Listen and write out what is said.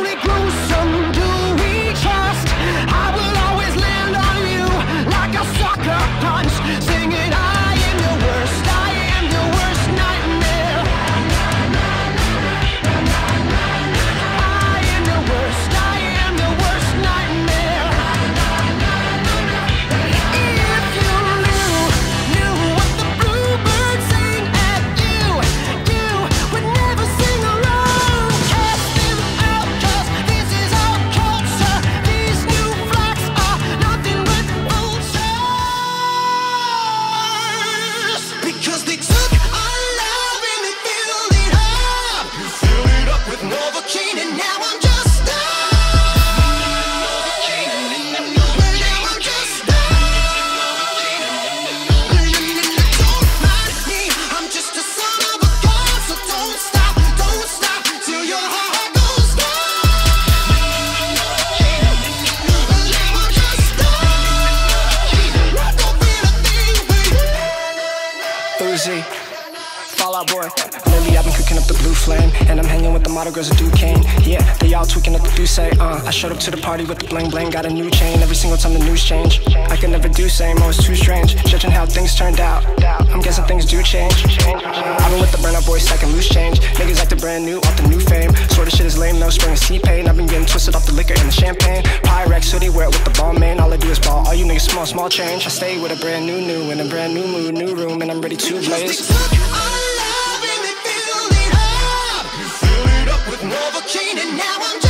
only gruesome do we trust. I will always land on you like a sucker punch, singing I am your worst, I am your worst nightmare. I am your worst, I am your worst nightmare. If you knew what the bluebirds sing at you, you would never sing alone. Cast them out, 'cause this is our culture. These new flocks are nothing but vultures. Because they took our love and they filled it up. You filled it up with Novocaine and now I'm just stuck. Now I'm just stuck. Don't mind me, I'm just a son of a gun. So don't stop till your heart goes down. Now I'm just stuck. Don't feel a thing, baby. Uzi, Fallout Boy. Lately I've been cooking up the blue flame, and I'm hanging with the model girls of Duquesne. Yeah, they all tweaking up the Duce. I showed up to the party with the bling bling, got a new chain every single time the news change. I could never do same, oh it's too strange, judging how things turned out. I'm guessing things do change. I've been with the burnout boys stacking loose change. Niggas acting brand new off the new fame. Sort of shit is lame, no spring of C-Pain. I've been getting twisted off the liquor and the champagne. Pyrex hoodie, wear it with the ball main. All I do is ball, all you niggas small change. I stay with a brand new in a brand new mood, new room, and I'm ready to blaze. They took our love and they filled it up. You filled it up with Novocaine and now I'm just